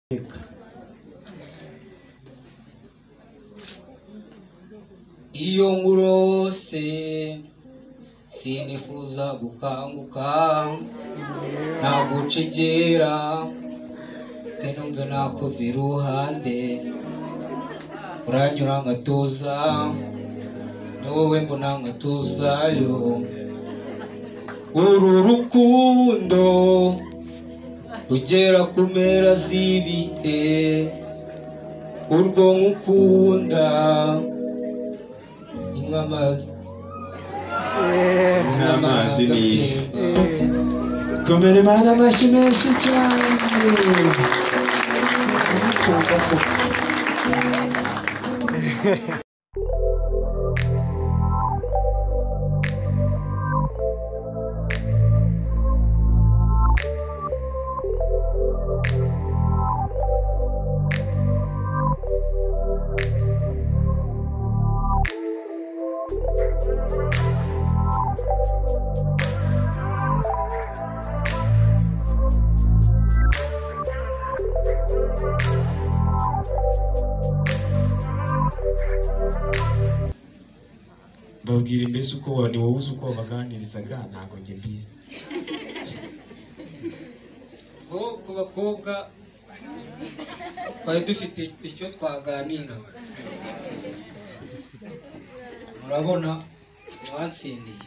Iyo ngurose sinifuza gukanguka nagucegera sinumve nakuva iruhande uranyura ngatuza ni wowe mbona ngatuzayo uru rukundo ugera ku mpera z'ibihe urwo nkukunda n'amazi komera Imana amashyi menshi cyane. Babwira mbese uko ni wowe uzi uko baganirizaga ntago njye mbizi. Ngo ku bakobwa twari dufite icyo twaganira murabona wansindiye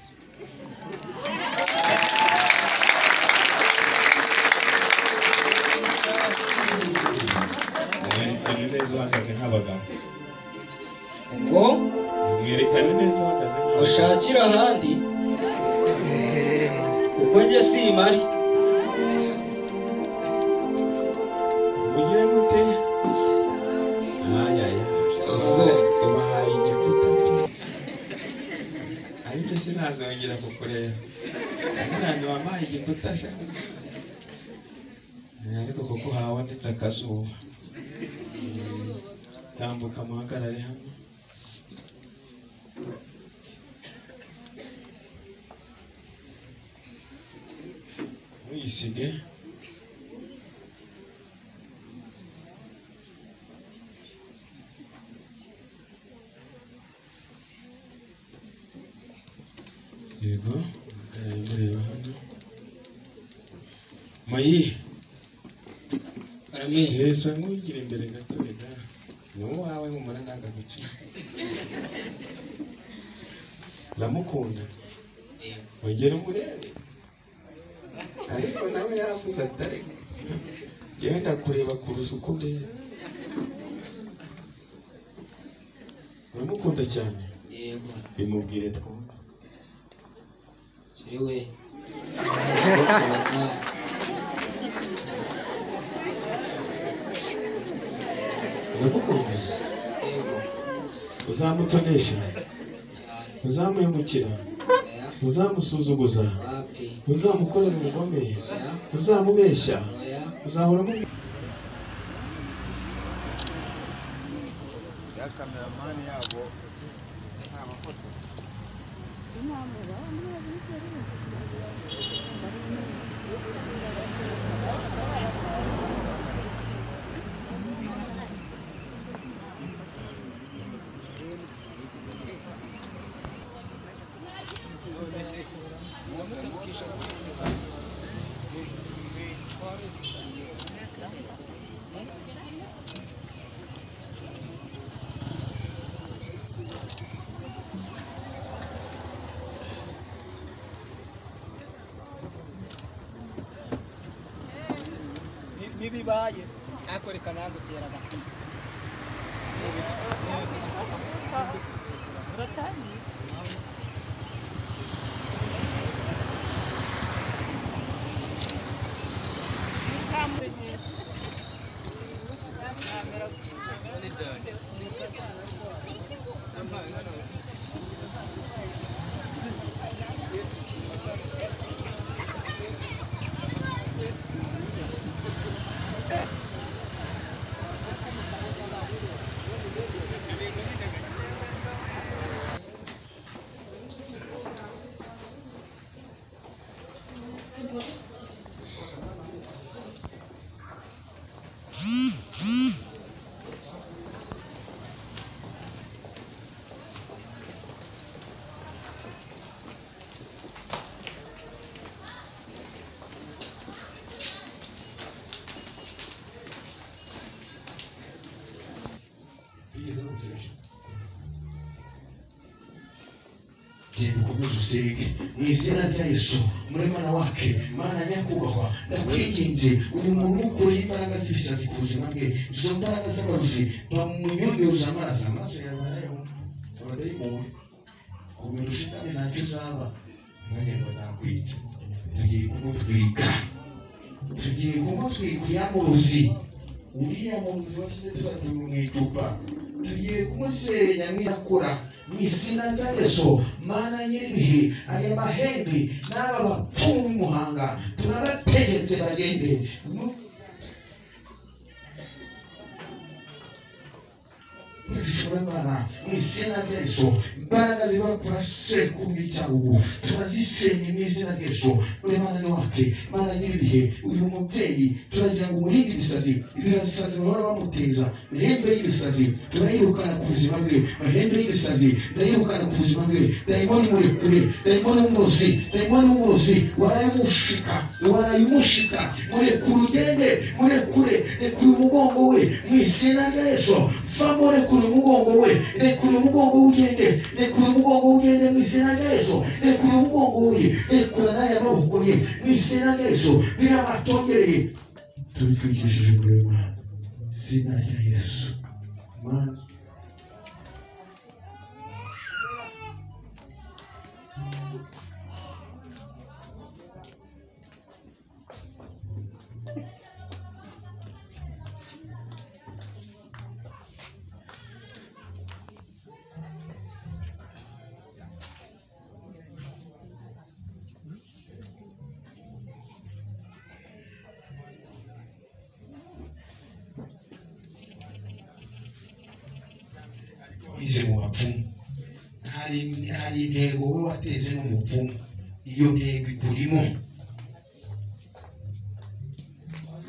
mwerekane neza uhagaze nk'abagabo. ubwo Mwerekane neza uhagaze nk'abagabo. ushakira ahandi kuko njye simari mugire mute ayaya ubahaye igikuta ariko sinazongera kukureba kandi wampaye igikuta sha ariko kuko habonetse akazuba tambuka muhagarare hano uyisige yego mureba hano mayi resa nk'ugira imbere gato rega ni wowe humura ntagaguci uramukunda wegera umurebe ariko nawe yavuze atari genda kureba kurusha uko ureba uramukunda cyane yego bimubwire twumva siriwe uramukunda yego uzamutonesha uzamuhemukira uzamusuzuguza wapi uzamukorera ubugome uzamubeshya uzahora mu ya cameraman yabo nta mafoto nibibaye akoreka nagutera agakisi uratangiye genda ukomeze usenge mu izina rya Yesu muremana wake Mana nyakubahwa ndakwinginze uyu muntu ukure imbaraga z'ibisazi ku buzima bwe izo mbaraga z'abarozi bamunyongereza amaraso yabayeho abadayimoni kumenya ushitani ntacyo uzaba mwanya bazakwica tugiye kumutwika uriya murozi washyize turatuma mu icupa tugiye kumusenya mwiyakura mu izina rya Yesu Mana nyiribihe aya mahembe n'aba bapfumu b'umuhanga turabategetse bagende Mana mu izina rya Yesu imbaraga ziba kurase ku bw'icyago turazisenye mu izina rya Yesu Mana ni wake Mana nyiribihe uyu mubyeyi turagira ngo umurinde ibisazi bahora bamuteza mahembe y'ibisazi turayirukana ku buzima bwe mahembe y'ibisazi turayirukana ku buzima bwe dayimoni murekure dayimoni w'umurozi waraye umushika murekure ugende murekure rekure umugongo we mu izina rya Yesu vamo rekure umugongo we rekure umugongo ugende rekure umugongo ugende mu izina rya Yesu rekure umugongo we rekure n'aya maboko ye mu izina rya Yesu birabatongereye tubitwikishije muri Mana izina rya Yesu Mana ize mu bapfumu hari intego we wateze no mu bapfumu iyo ntego ikurimo